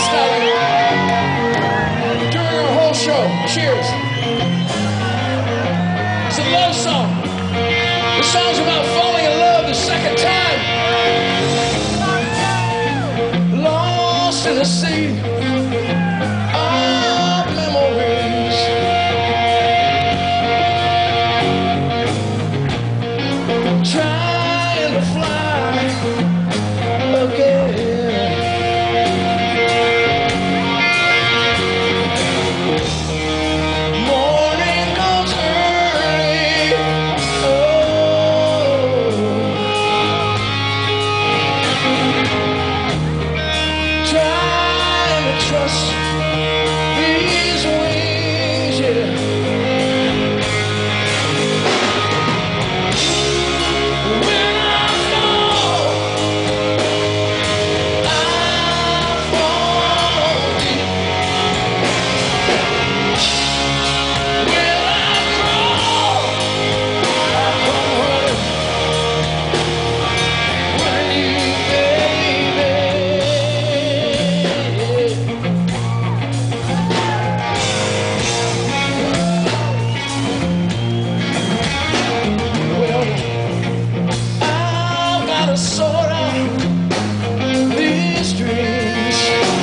During our whole show. Cheers. It's a love song. The song's about falling in love the second time. Lost in the sea of memories. Trying to fly again. Morning comes early. Oh, trying to trust these wings, yeah. When I fall deep. When I crawl, I come running. Running you, baby. Well, I've gotta sort out these dreams.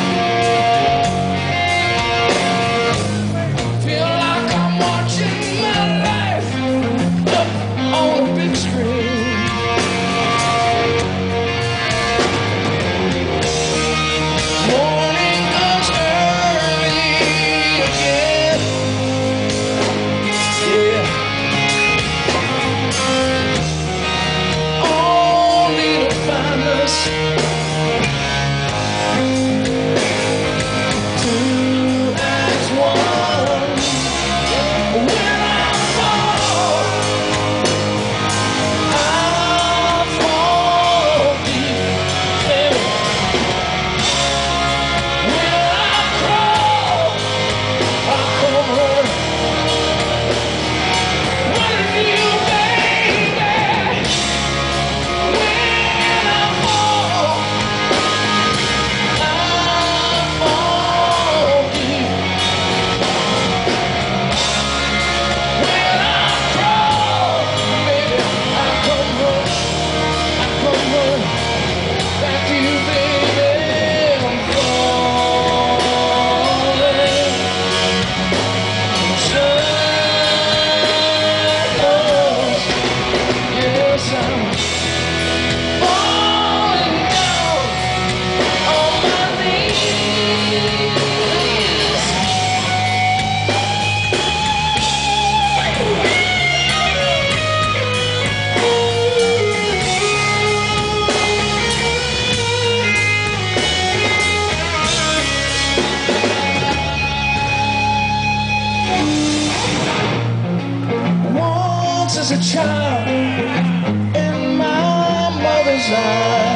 Feel like I'm watching my life up on a big screen. Morning comes early again. Yeah. Only to find us two as one. When I fall deep. Yeah. When I crawl, I come running. Running you, baby. When I fall deep. When I crawl, baby, I come running back to you, baby. I'm falling in circles. Yes, I'm falling down on my knees. Once as a child in my mother's eyes.